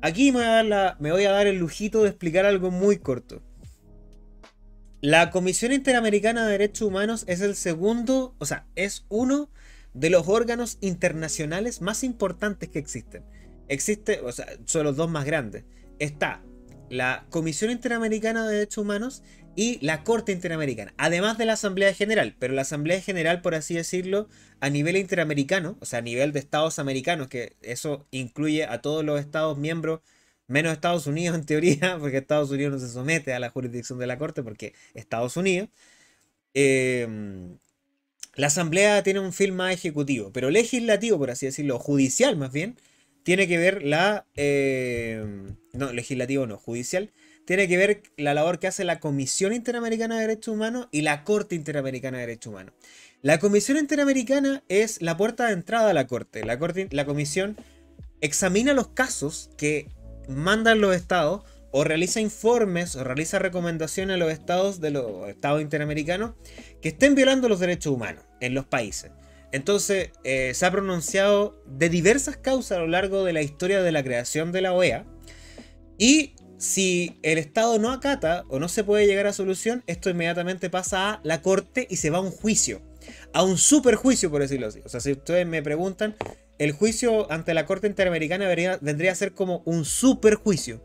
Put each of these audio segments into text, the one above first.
aquí me voy a dar el lujito de explicar algo muy corto. La Comisión Interamericana de Derechos Humanos es el segundo, o sea, es uno de los órganos internacionales más importantes que existen. Existe, o sea, son los dos más grandes. Está la Comisión Interamericana de Derechos Humanos y la Corte Interamericana, además de la Asamblea General, pero la Asamblea General, por así decirlo, a nivel interamericano, o sea, a nivel de estados americanos, que eso incluye a todos los estados miembros, menos Estados Unidos en teoría, porque Estados Unidos no se somete a la jurisdicción de la Corte, porque Estados Unidos. eh, la Asamblea tiene un film más ejecutivo, pero legislativo, por así decirlo, judicial más bien, tiene que ver la... no, legislativo no, judicial, tiene que ver la labor que hace la Comisión Interamericana de Derechos Humanos y la Corte Interamericana de Derechos Humanos. La Comisión Interamericana es la puerta de entrada a la Corte. La Comisión examina los casos que mandan los estados o realiza informes o realiza recomendaciones a los estados de los estados interamericanos que estén violando los derechos humanos en los países. Entonces, se ha pronunciado de diversas causas a lo largo de la historia de la creación de la OEA. Y si el Estado no acata o no se puede llegar a solución, esto inmediatamente pasa a la corte y se va a un juicio. A un superjuicio, por decirlo así. O sea, si ustedes me preguntan, el juicio ante la Corte Interamericana vendría a ser como un superjuicio.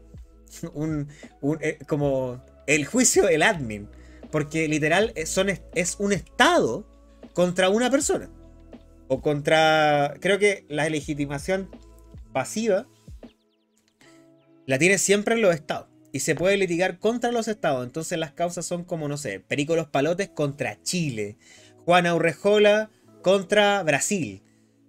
Como el juicio del admin. Porque literal es un Estado contra una persona. O contra... Creo que la legitimación pasiva la tiene siempre en los estados. Y se puede litigar contra los estados. Entonces las causas son como, no sé, Perico Los Palotes contra Chile. Juana Urrejola contra Brasil.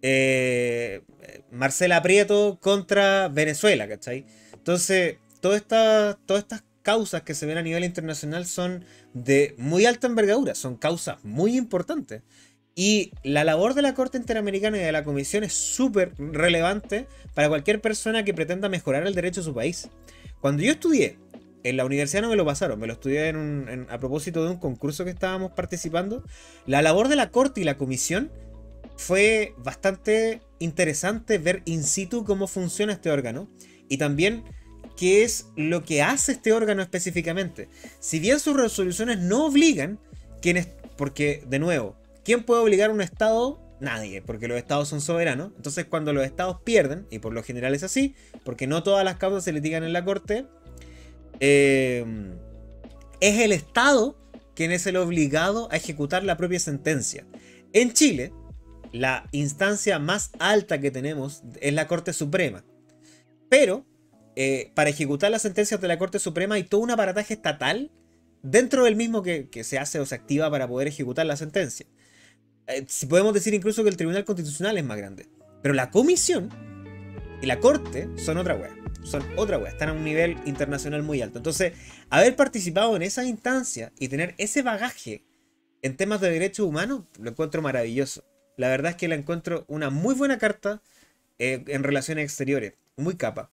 Marcela Prieto contra Venezuela, ¿cachai? Entonces, todas estas causas que se ven a nivel internacional son de muy alta envergadura. Son causas muy importantes. Y la labor de la Corte Interamericana y de la Comisión es súper relevante para cualquier persona que pretenda mejorar el derecho de su país. Cuando yo estudié, en la universidad no me lo pasaron, me lo estudié a propósito de un concurso que estábamos participando. La labor de la Corte y la Comisión fue bastante interesante ver in situ cómo funciona este órgano y también qué es lo que hace este órgano específicamente. Si bien sus resoluciones no obligan, porque de nuevo, ¿quién puede obligar a un Estado? Nadie, porque los Estados son soberanos. Entonces cuando los Estados pierden, y por lo general es así, porque no todas las causas se litigan en la Corte, es el Estado quien es el obligado a ejecutar la propia sentencia. En Chile, la instancia más alta que tenemos es la Corte Suprema. Pero, para ejecutar las sentencias de la Corte Suprema hay todo un aparataje estatal dentro del mismo que se hace o se activa para poder ejecutar la sentencia. Si podemos decir incluso que el Tribunal Constitucional es más grande. Pero la Comisión y la Corte son otra wea. Son otra wea. Están a un nivel internacional muy alto. Entonces, haber participado en esa instancia y tener ese bagaje en temas de derechos humanos, lo encuentro maravilloso. La verdad es que la encuentro una muy buena carta en relaciones exteriores. Muy capa.